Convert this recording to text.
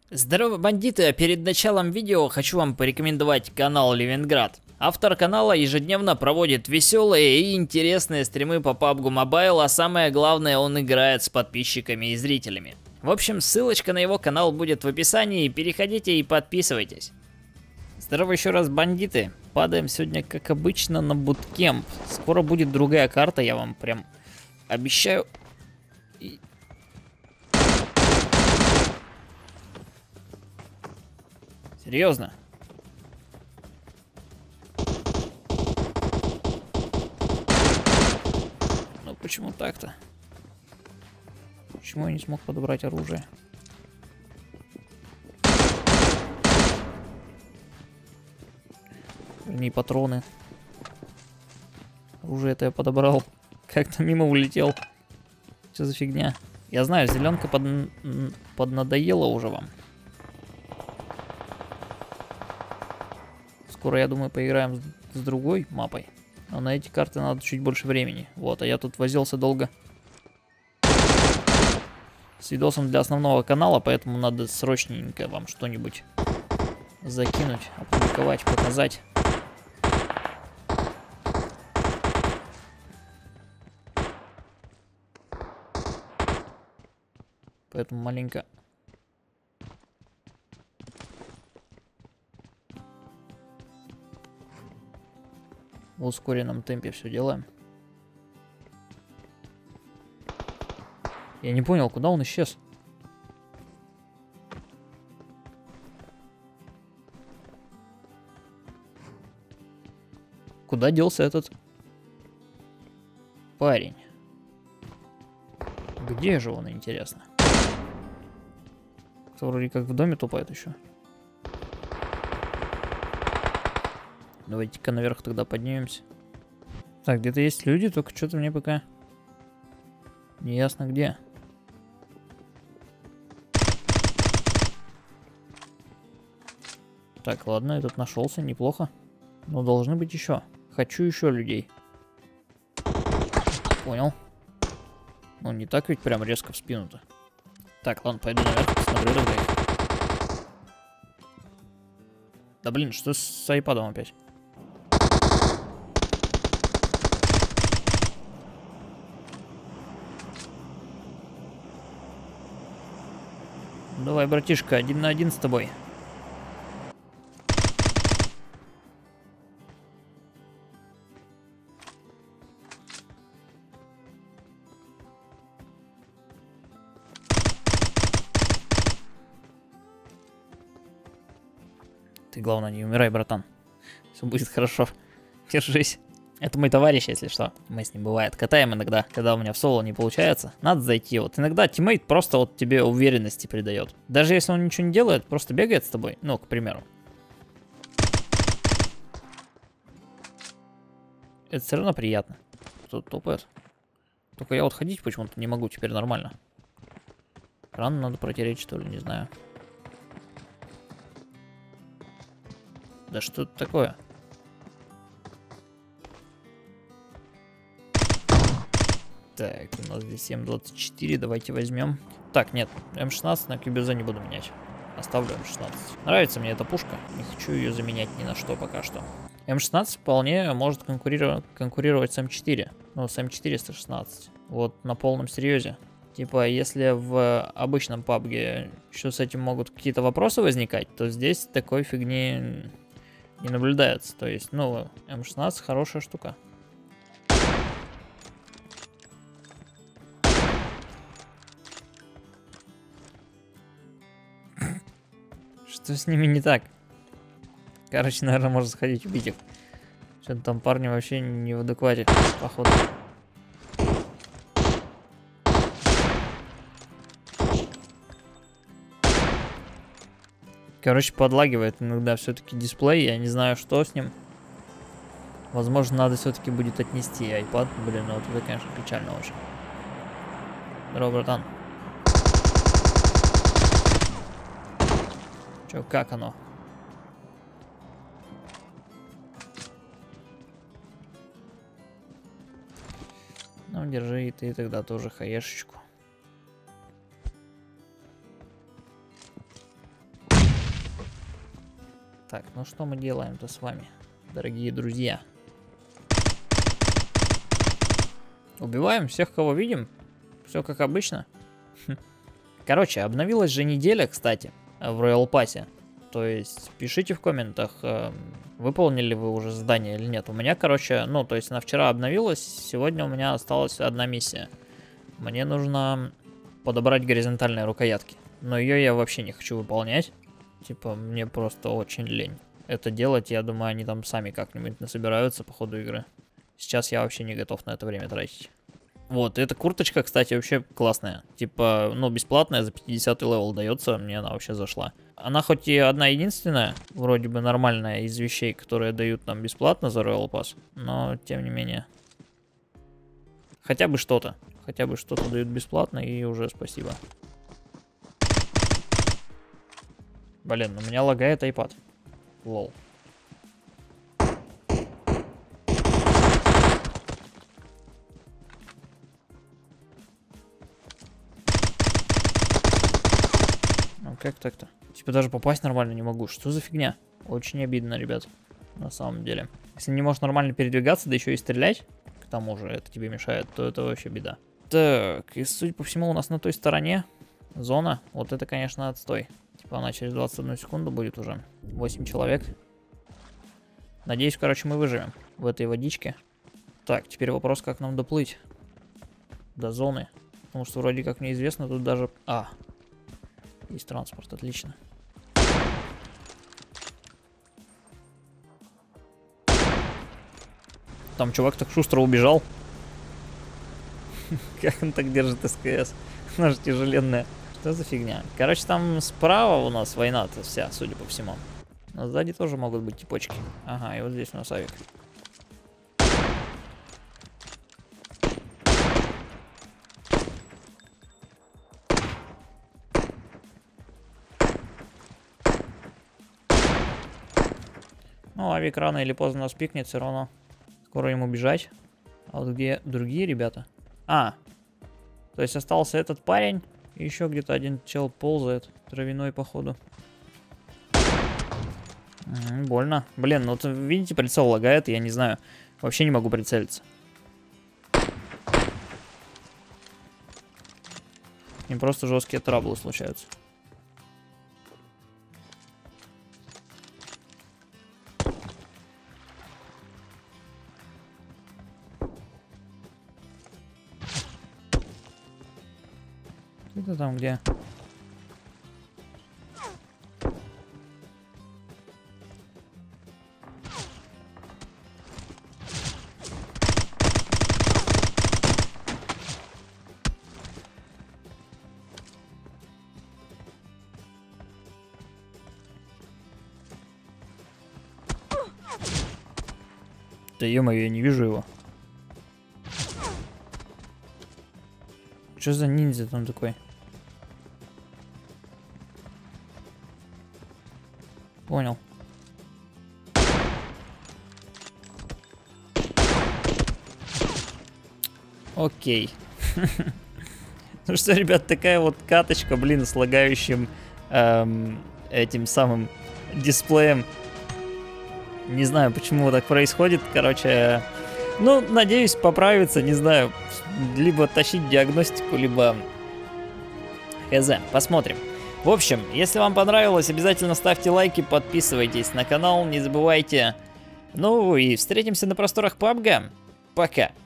Здорово, бандиты! Перед началом видео хочу вам порекомендовать канал Левинград. Автор канала ежедневно проводит веселые и интересные стримы по PUBG Mobile, а самое главное, он играет с подписчиками и зрителями. В общем, ссылочка на его канал будет в описании, переходите и подписывайтесь. Здорово еще раз, бандиты! Падаем сегодня, как обычно, на буткемп. Скоро будет другая карта, я вам прям обещаю. Серьезно? Ну почему так-то? Почему я не смог подобрать оружие? Вернее, патроны. Оружие это я подобрал. Как-то мимо улетел. Что за фигня? Я знаю, зеленка поднадоела уже вам. Скоро, я думаю, поиграем с другой мапой. Но на эти карты надо чуть больше времени. Вот, а я тут возился долго с видосом для основного канала, поэтому надо срочненько вам что-нибудь закинуть, опубликовать, показать. Поэтому маленько... в ускоренном темпе все делаем. Я не понял, куда он исчез. Куда делся этот парень? Где же он, интересно? Кто вроде как в доме тупает еще. Давайте-ка наверх тогда поднимемся. Так, где-то есть люди, только что-то мне пока не ясно где. Так, ладно, этот нашелся, неплохо. Но должны быть еще. Хочу еще людей. Понял. Ну, не так ведь прям резко в спину-то. Так, ладно, пойду наверх, посмотрю тогда их. Да блин, что с айпадом опять? Давай, братишка, 1 на 1 с тобой. Ты, главное, не умирай, братан. Все будет хорошо. Держись. Это мой товарищ, если что. Мы с ним бывает катаем иногда, когда у меня в соло не получается. Надо зайти. Вот иногда тиммейт просто вот тебе уверенности придает. Даже если он ничего не делает, просто бегает с тобой. Ну, к примеру. Это все равно приятно. Кто-то топает. Только я вот ходить почему-то не могу теперь нормально. Рану надо протереть, что ли, не знаю. Да что это такое? Так, у нас здесь М24, давайте возьмем. Так, нет, М16 на QBZ не буду менять. Оставлю М16. Нравится мне эта пушка, не хочу ее заменять ни на что пока что. М16 вполне может конкурировать с М4. Ну, с М416. Вот на полном серьезе. Типа, если в обычном PUBG еще с этим могут какие-то вопросы возникать, то здесь такой фигни не наблюдается. То есть, ну, М16 хорошая штука. Что с ними не так? Короче, наверное, можно сходить убить их. Что-то там парни вообще не в адеквате, походу. Короче, подлагивает иногда все-таки дисплей. Я не знаю, что с ним. Возможно, надо все-таки будет отнести iPad. Блин, ну вот это, конечно, печально очень. Здорово, братан. Че, как оно? Ну, держи и ты тогда тоже хаешечку. Так, ну что мы делаем-то с вами, дорогие друзья? Убиваем всех, кого видим. Все как обычно. Короче, обновилась же неделя, кстати, в Royal Pass. То есть пишите в комментах, выполнили вы уже задание или нет. У меня, короче, ну, то есть она вчера обновилась, сегодня у меня осталась одна миссия. Мне нужно подобрать горизонтальные рукоятки. Но ее я вообще не хочу выполнять. Типа, мне просто очень лень это делать. Я думаю, они там сами как-нибудь насобираются по ходу игры. Сейчас я вообще не готов на это время тратить. Вот, эта курточка, кстати, вообще классная. Типа, ну, бесплатная, за 50 левел дается, мне она вообще зашла. Она хоть и одна единственная, вроде бы нормальная из вещей, которые дают нам бесплатно за Royal Pass, но, тем не менее, хотя бы что-то дают бесплатно, и уже спасибо. Блин, у меня лагает iPad. Лол. Как так-то? Типа даже попасть нормально не могу. Что за фигня? Очень обидно, ребят. На самом деле. Если не можешь нормально передвигаться, да еще и стрелять, к тому же это тебе мешает, то это вообще беда. Так, и судя по всему у нас на той стороне зона. Вот это, конечно, отстой. Типа она через 21 секунду будет уже. 8 человек. Надеюсь, короче, мы выживем в этой водичке. Так, теперь вопрос, как нам доплыть до зоны. Потому что вроде как мне известно, тут даже... Есть транспорт, отлично. Там чувак так шустро убежал. Как он так держит СКС? Она же тяжеленная. Что за фигня? Короче, там справа у нас война-то вся, судя по всему. Но сзади тоже могут быть типочки. Ага, и вот здесь у нас авик. Ну, авик рано или поздно нас пикнет, все равно. Скоро ему бежать. А вот где другие ребята? То есть остался этот парень. И еще где-то один чел ползает. Травяной, походу. Больно. Блин, ну вот видите, прицел лагает, я не знаю. Вообще не могу прицелиться. И просто жесткие траблы случаются. Это там где? Да ё-моё, я не вижу его. Что за ниндзя там такой? Понял. Окей. Ну что, ребят, такая вот каточка, блин, с лагающим этим самым дисплеем. Не знаю, почему так происходит, короче. Ну, надеюсь, поправится, не знаю. Либо тащить диагностику, либо... хз, посмотрим. В общем, если вам понравилось, обязательно ставьте лайки, подписывайтесь на канал, не забывайте. Ну и встретимся на просторах PUBG. Пока.